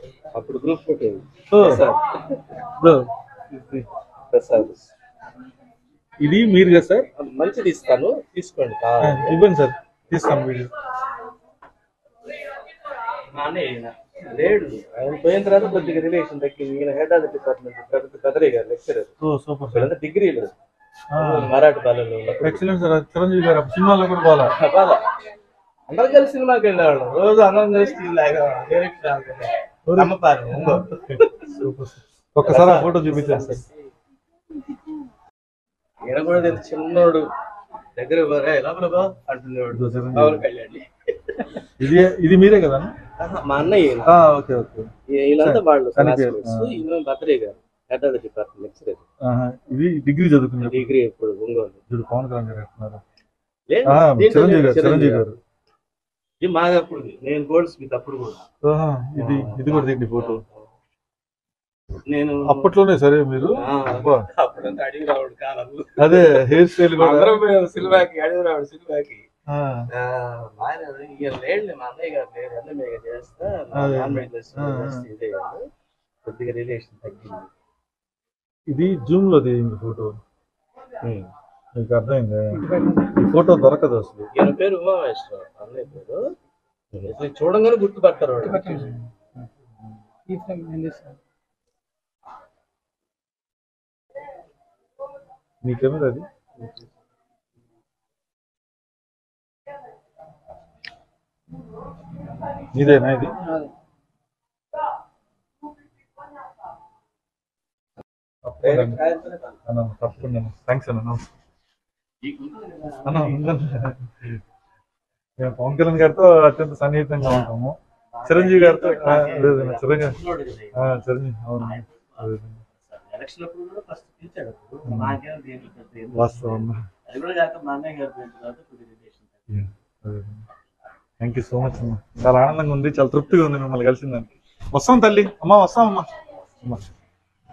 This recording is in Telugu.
అప్పుడు గ్రూప్ ఫోటో ప్రసాద్ ఇది మీరు కదా సార్? మంచిది ఇస్తాను, తీసుకోండి. ఇవ్వండి సార్, తీస్తాను వీడియో. లేడు, ఆయన పోయిన తర్వాత కొద్దిగా రిలేషన్ తగ్గింది. ఈయన head of the department Kadare garu lecturer. Super. డిగ్రీలు మరాఠీ బాలలో. Excellent sir. చిరంజీవి గారు సినిమాలో కూడా బాగా అందరం కలిసి సినిమాకి వెళ్ళేవాళ్ళం. రోజు అందరం కలిసి ఒక్కసారి ఆ ఫోటో చూపించాను సార్. ఈయన కూడా చిన్నోడు దగ్గర లోపల అంటున్నాడు పవన్ కళ్యాణ్. ఇది మీరే కదా? మా అన్నయ్య. ఓకే. వీళ్ళంతా వాళ్ళు birthday garu head of the department lecturer. ఇది డిగ్రీ చదువుకున్నారు. డిగ్రీ ఎప్పుడు ఒంగోలు. పవన్ కళ్యాణ్ గారు అంటున్నారు. చిరంజీవి గారు ఇది మాది. అప్పుడు నేను గోల్డ్ స్మిత్ అప్పుడు కూడా. ఇది కూడా దిండి ఫోటో. నేను అప్పట్లోనే సరే మీరు అప్పుడంతా అడిగి రావుడు కాలం. అదే హెయిర్ స్టైల్ సినిమాకి అడిగి రావుడు సినిమాకి. లేడు మా అన్నయ్య గారు లేరు. అన్నయ్య చేస్తా ఇదే కొద్దిగా రిలేషన్ తగ్గింది. ఇది జూమ్ లో దిగింది ఫోటో. మీకు అర్థమైంది? ఈ ఫోటో దొరకదు అసలు. ఈయన పేరు ఉమామేశ్వరరావు, అన్నయ్య పేరు. అసలు చూడంగానే గుర్తుపడతారు వాడు. మీ కెమెరా అది ఇదేనా? ఇది తప్పకుండా. థ్యాంక్స్ అన్న. మేము పవన్ కళ్యాణ్ గారితో అత్యంత సన్నిహితంగా ఉంటాము. చిరంజీవి గారితో చిరంజీవి అవును వాస్తవం. థ్యాంక్ యూ సో మచ్ అమ్మా. చాలా ఆనందంగా ఉంది, చాలా తృప్తిగా ఉంది మిమ్మల్ని కలిసిన దానికి. వస్తాం తల్లి. అమ్మా వస్తామమ్మా.